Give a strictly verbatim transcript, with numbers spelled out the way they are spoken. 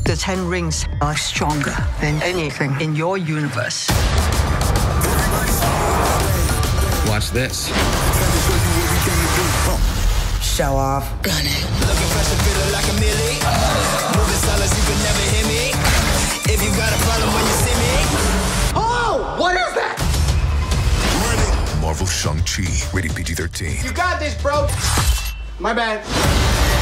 The Ten Rings are stronger than anything in your universe. Watch this. Show off. Gun it. Looking fresh and feeling like a millie. Moving silence, you can never hear me. If you got a problem when you see me. Oh, what is that? Marvel Shang-Chi, rated P G thirteen. You got this, bro. My bad.